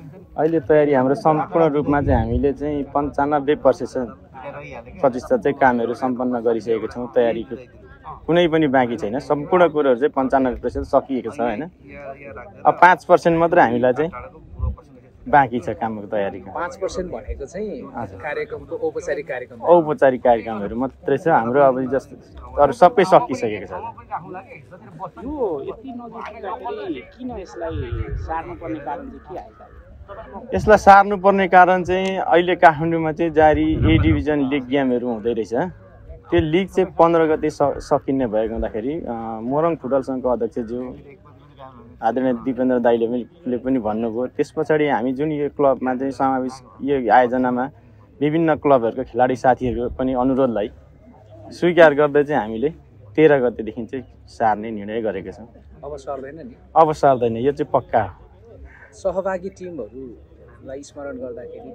अहिले तयारी हाम्रो सम्पूर्ण रूपमा चाहिँ हामीले चाहिँ 95% चाहिँ कामहरू सम्पन्न गरिसकेका छौँ। तयारीको कुनै पनि बाँकी छैन। सम्पूर्ण कुरोहरू चाहिँ 95% सकिएको छ हैन। अब 5% मात्र हामीलाई चाहिँ बाँकी छ कामको तयारीको। 5% भनेको चाहिँ कार्यक्रमको औपचारिक कार्यक्रमहरू मात्रै छ हाम्रो। अब जस्तो अरु सबै सकिसकेको छ। यो यति नजिकैदाखेरि किन यसलाई सार्नुपर्ने कारण चाहिँ के आयो? यसलाई सार्नुपर्ने कारण चाहिँ अहिले काठमाडौँमा चाहिँ जारी ए डिभिजन लिग गेमहरू हुँदै रहेछ। त्यो लिग चाहिँ 15 गते सकिने भएको हुँदाखेरि मोरङ फुटबल सङ्घको अध्यक्षज्यू आदरणीय दिपेन्द्र दाइले पनि भन्नुभयो। त्यस पछाडि हामी जुन यो क्लबमा चाहिँ समावेश यो आयोजनामा विभिन्न क्लबहरूको खेलाडी साथीहरूको पनि अनुरोधलाई स्वीकार गर्दै चाहिँ हामीले 13 गतेदेखि चाहिँ सार्ने निर्णय गरेका छौँ। अब सर्दैन नि? अब सर्दैन, यो चाहिँ पक्का हो। सहभागी टिमहरूलाई स्मरण गर्दाखेरि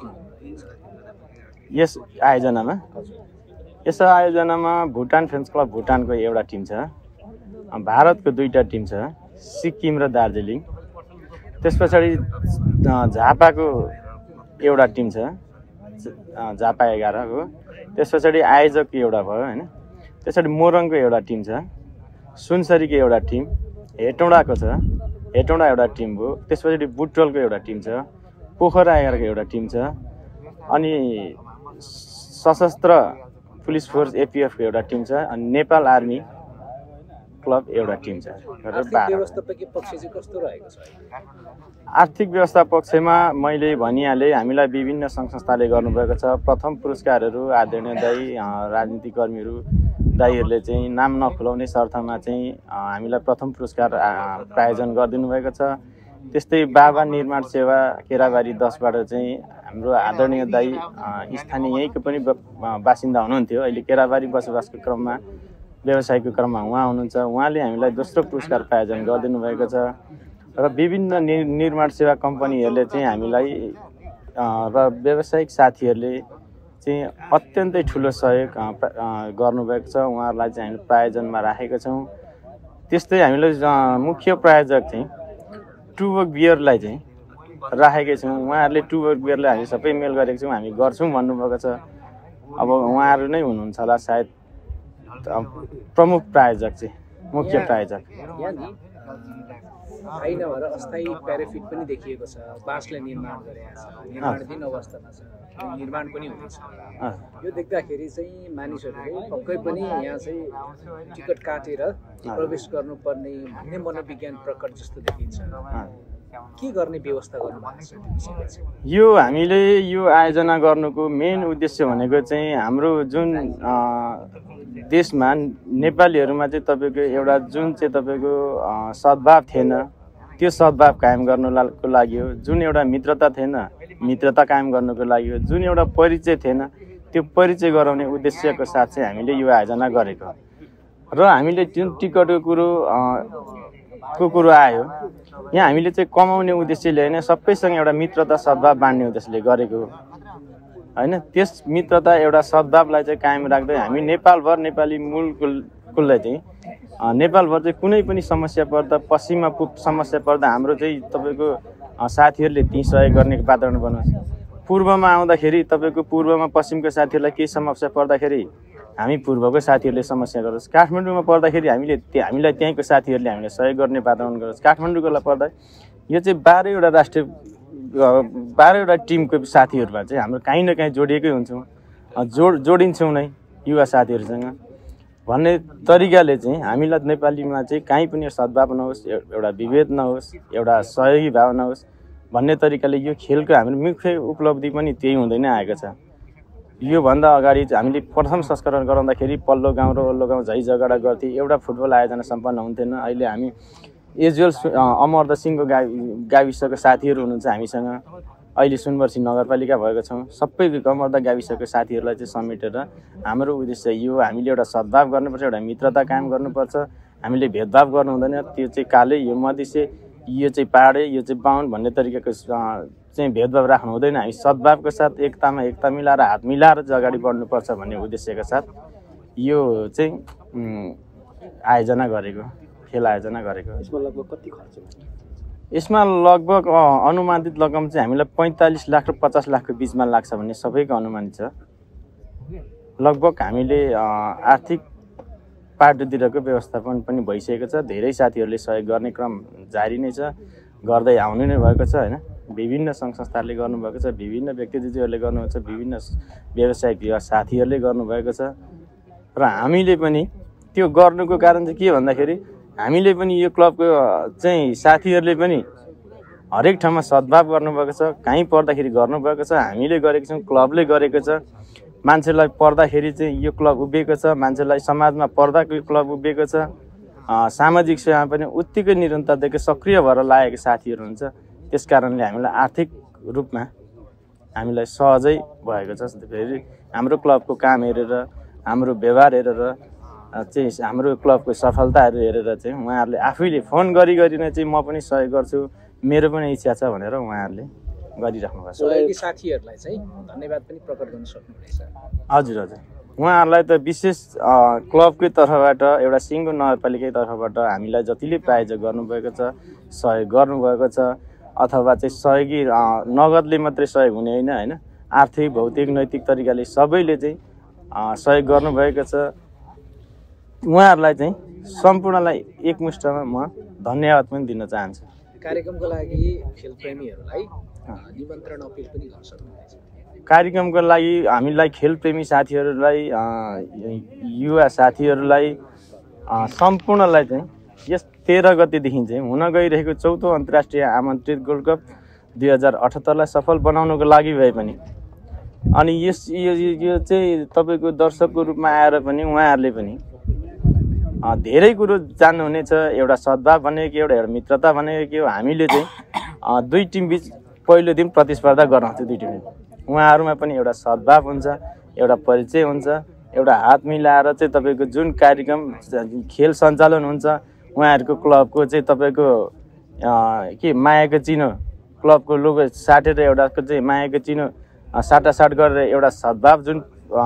यस आयोजनामा भुटान फ्रेन्ड्स क्लब भुटानको एउटा टिम छ, भारतको 2टा टिम छ, सिक्किम र दार्जिलिङ। त्यस पछाडि झापाको एउटा टिम छ, झापा 11 हो। त्यस पछाडि आयोजकको एउटा भयो हैन। त्यसपछि मोरङको एउटा टिम छ, सुनसरीको एउटा टिम, हेटौँडाको छ, हेटौँडा एउटा टिम हो। त्यस पछाडि बुटवलको एउटा टिम छ, पोखरा 11को एउटा टिम छ, अनि सशस्त्र पुलिस फोर्स एपीएफ को एउटा टिम छ, अनि नेपाल आर्मी क्लब एउटा टिम छ। आर्थिक व्यवस्था पक्षमा मैले भनिहालेँ, हामीलाई विभिन्न सङ्घ संस्थाले गर्नुभएको छ। प्रथम पुरस्कारहरू आदरणीय दाई राजनीतिक कर्मीहरू दाईहरूले चाहिँ नाम नखुलाउने शर्तमा चाहिँ हामीलाई प्रथम पुरस्कार प्रायोजन गरिदिनु भएको छ। त्यस्तै बाबा निर्माण सेवा केराबारी 10बाट चाहिँ हाम्रो आदरणीय दाई स्थानीय यहीँको पनि बासिन्दा हुनुहुन्थ्यो। अहिले केराबारी बसोबासको क्रममा व्यवसायको क्रममा उहाँ हुनुहुन्छ। उहाँले हामीलाई दोस्रो पुरस्कार प्रायोजन गरिदिनु भएको छ। र विभिन्न निर्माण सेवा कम्पनीहरूले चाहिँ हामीलाई र व्यावसायिक साथीहरूले चाहिँ अत्यन्तै ठुलो सहयोग गर्नुभएको छ। उहाँहरूलाई चाहिँ हामीले प्रायोजनमा राखेका छौँ। त्यस्तै हामीले मुख्य प्रायोजक चाहिँ टुवर्क बियरलाई चाहिँ राखेकै छौँ। उहाँहरूले टुवर्क बियरलाई हामी सबै मेल गरेको छौँ, हामी गर्छौँ भन्नुभएको छ। अब उहाँहरू नै हुनुहुन्छ होला सायद प्रमुख प्रायोजक चाहिँ, मुख्य प्रायोजक। होइन भएर अस्थायी प्याराफिट पनि देखिएको छ, बाँसले निर्माण गरेको छ, निर्माणाधीन अवस्थामा छ, निर्माण पनि हुँदैछ। यो देख्दाखेरि चाहिँ मानिसहरूले पक्कै पनि यहाँ चाहिँ टिकट काटेर प्रवेश गर्नुपर्ने भन्ने मनोविज्ञान प्रकट जस्तो देखिन्छ। के गर्ने व्यवस्था गर्नु? यो हामीले यो आयोजना गर्नुको मेन उद्देश्य भनेको चाहिँ हाम्रो जुन देशमा नेपालीहरूमा चाहिँ तपाईँको एउटा जुन चाहिँ तपाईँको सद्भाव थिएन, त्यो सद्भाव कायम गर्नुको लागि हो। जुन एउटा मित्रता थिएन, मित्रता कायम गर्नुको लागि हो। जुन एउटा परिचय थिएन, त्यो परिचय गराउने उद्देश्यको साथ चाहिँ हामीले यो आयोजना गरेको। र हामीले जुन टिकटको कुरो आयो, यहाँ हामीले चाहिँ कमाउने उद्देश्यले होइन, सबैसँग एउटा मित्रता सद्भाव बाँड्ने उद्देश्यले गरेको होइन। त्यस मित्रता एउटा सद्भावलाई चाहिँ कायम राख्दै हामी नेपालभर नेपाली मूलकुललाई चाहिँ नेपालभर चाहिँ कुनै पनि समस्या पर्दा, पश्चिममा समस्या पर्दा हाम्रो चाहिँ तपाईँको साथीहरूले त्यहीँ सहयोग गर्ने वातावरण बनाउँछ। पूर्वमा आउँदाखेरि तपाईँको पूर्वमा पश्चिमको साथीहरूलाई केही समस्या पर्दाखेरि हामी पूर्वको साथीहरूले समस्या गरोस्। काठमाडौँमा पर्दाखेरि हामीलाई त्यहीँको साथीहरूले हामीलाई सहयोग गर्ने वातावरण गरोस्। काठमाडौँकोलाई पर्दा यो चाहिँ 12वटा टिमको साथीहरूमा चाहिँ हाम्रो काहीँ न काहीँ जोडिएकै हुन्छौँ, जोडिन्छौँ नै युवा साथीहरूसँग भन्ने तरिकाले चाहिँ हामीलाई नेपालीमा चाहिँ काहीँ पनि सद्भाव नहोस्, एउटा विभेद नहोस्, एउटा सहयोगी भाव नहोस् भन्ने तरिकाले यो खेलको हाम्रो मुख्य उपलब्धि पनि त्यही हुँदै नै आएको छ। योभन्दा अगाडि हामीले प्रथम संस्करण गराउँदाखेरि पल्लो गाउँ र वल्लो गाउँ झै झगडा गर्थ्यौँ, एउटा फुटबल आयोजना सम्पन्न हुन्थेन। अहिले हामी एजुअल अमरदह सिंहको गाविसको साथीहरू हुनुहुन्छ हामीसँग। अहिले सुनवर्सी नगरपालिका भएको छौँ। सबै अमरदह गाविसको साथीहरूलाई चाहिँ समेटेर हाम्रो उद्देश्य यो, हामीले एउटा सद्भाव गर्नुपर्छ, एउटा मित्रता कायम गर्नुपर्छ। हामीले भेदभाव गर्नु हुँदैन। त्यो चाहिँ काले, यो मधेसी, यो चाहिँ पहाडे, यो चाहिँ बाहुन भन्ने तरिकाको चाहिँ भेदभाव राख्नु हुँदैन। हामी सद्भावको साथ एकतामा एकता मिलाएर हात मिलाएर चाहिँ अगाडि बढ्नुपर्छ भन्ने उद्देश्यका साथ यो चाहिँ आयोजना गरेको, खेल आयोजना गरेको। यसमा लगभग कति खर्च? यसमा लगभग अनुमानित रकम चाहिँ हामीलाई 45 लाख र 50 लाखको बिचमा लाग्छ भन्ने सबैको अनुमानित छ। लगभग हामीले आर्थिक पाटोतिरको व्यवस्थापन पनि भइसकेको छ। धेरै साथीहरूले सहयोग गर्ने क्रम जारी नै छ, गर्दै आउनु नै भएको छ हैन। विभिन्न सङ्घ संस्थाहरूले गर्नुभएको छ, विभिन्न व्यक्तित्वहरूले गर्नुभएको छ, विभिन्न व्यावसायिक साथीहरूले गर्नुभएको छ र हामीले पनि त्यो गर्नुको कारण चाहिँ के भन्दाखेरि हामीले पनि यो क्लबको चाहिँ साथीहरूले पनि हरेक ठाउँमा सद्भाव गर्नुभएको छ, कहीँ पर्दाखेरि गर्नुभएको छ, हामीले गरेको छौँ, क्लबले गरेको छ। मान्छेलाई पर्दाखेरि चाहिँ यो क्लब उभिएको छ, मान्छेलाई समाजमा पर्दाको क्लब उभिएको छ। सामाजिक सेवामा पनि उत्तिकै निरन्तरताको सक्रिय भएर लागेको साथीहरू हुन्छ। त्यस कारणले हामीलाई आर्थिक रूपमा हामीलाई सहजै भएको छ। फेरि हाम्रो क्लबको काम हेरेर, हाम्रो व्यवहार हेरेर चाहिँ हाम्रो क्लबको सफलताहरू हेरेर चाहिँ उहाँहरूले आफैले फोन गरी नै चाहिँ म पनि सहयोग गर्छु, मेरो पनि इच्छा छ भनेर उहाँहरूले गरिराख्नु भएको छ। सहयोगी साथीहरूलाई चाहिँ धन्यवाद पनि प्रकट गर्न सक्नुहुनेछ। हजुर हजुर, उहाँहरूलाई त विशेष क्लबकै तर्फबाट एउटा सिङ्गो नगरपालिकै तर्फबाट हामीलाई जतिले प्रायोजक गर्नुभएको छ, सहयोग गर्नुभएको छ, अथवा चाहिँ सहयोगी नगदले मात्रै सहयोग हुने होइन हैन, आर्थिक भौतिक नैतिक तरिकाले सबैले चाहिँ सहयोग गर्नुभएको छ। उहाँहरूलाई चाहिँ सम्पूर्णलाई एकमुष्टमा म धन्यवाद पनि दिन चाहन्छु। कार्यक्रमको लागि खेलप्रेमीहरूलाई निमन्त्रण अपिल पनि गर्न सक्नुहुन्छ। कार्यक्रमको लागि हामीलाई खेलप्रेमी साथीहरूलाई, युवा साथीहरूलाई सम्पूर्णलाई चाहिँ यस 13 गतेदेखि चाहिँ हुन गइरहेको 4औं अन्तर्राष्ट्रिय आमन्त्रित गोल्ड कप 2078लाई सफल बनाउनको लागि भए पनि अनि यो चाहिँ तपाईँको दर्शकको रूपमा आएर पनि उहाँहरूले पनि धेरै कुरो जान्नुहुनेछ। एउटा सद्भाव भनेको के, एउटा मित्रता भनेको के हो। हामीले चाहिँ दुई टिम बिच पहिलो दिन प्रतिस्पर्धा गराउँथ्यौँ। दुई टिम उहाँहरूमा पनि एउटा सद्भाव हुन्छ, एउटा परिचय हुन्छ, एउटा हात मिलाएर चाहिँ तपाईँको जुन कार्यक्रम खेल सञ्चालन हुन्छ, उहाँहरूको क्लबको चाहिँ तपाईँको के मायाको चिनो, क्लबको लोगो साटेर एउटा चाहिँ मायाको चिनो साटासाट गरेर एउटा सद्भाव जुन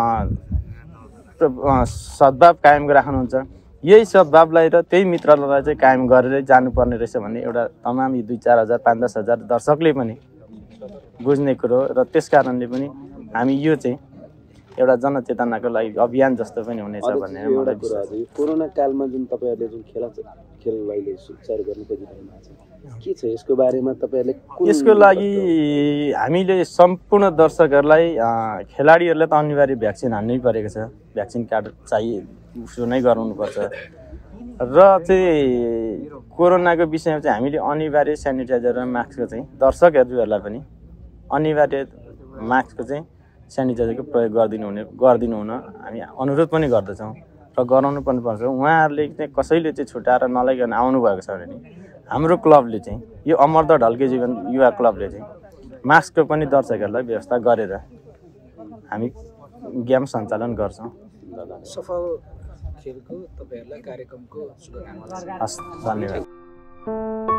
सद्भाव कायम राख्नुहुन्छ, यही सद्भावलाई र त्यही मित्रतालाई चाहिँ कायम गरेरै जानुपर्ने रहेछ भन्ने एउटा तमाम 2-4 हजार 5-10 हजार दर्शकले पनि बुझ्ने कुरो र त्यस कारणले पनि हामी यो चाहिँ एउटा जनचेतनाको लागि अभियान जस्तो पनि हुनेछ भन्ने मलाई विश्वास छ। कोरोना कालमा जुन तपाईँहरूले जुन खेललाई सुचारू गर्न खोजिरहनु भएको छ, के छ यसको बारेमा तपाईँहरूले? यसको लागि हामीले सम्पूर्ण दर्शकहरूलाई, खेलाडीहरूलाई त अनिवार्य भ्याक्सिन हान्नै परेको छ। भ्याक्सिन कार्ड चाहिए, उसो नै गराउनुपर्छ। र चाहिँ कोरोनाको विषयमा चाहिँ हामीले अनिवार्य सेनिटाइजर र मास्कको चाहिँ दर्शकहरूलाई पनि अनिवार्य मास्कको चाहिँ सेनिटाइजरको प्रयोग गरिदिनु हुन हामी अनुरोध पनि गर्दछौँ र गराउनु पनि पर्छ। उहाँहरूले चाहिँ कसैले चाहिँ छुटाएर नलाइकन आउनुभएको छ भने हाम्रो क्लबले चाहिँ यो अमरदह ढल्के जीवन युवा क्लबले चाहिँ मास्कको पनि दर्शकहरूलाई व्यवस्था गरेर हामी गेम सञ्चालन गर्छौँ। सफल खेलको तपाईँहरूलाई कार्यक्रमको शुभकामना। हस्, धन्यवाद।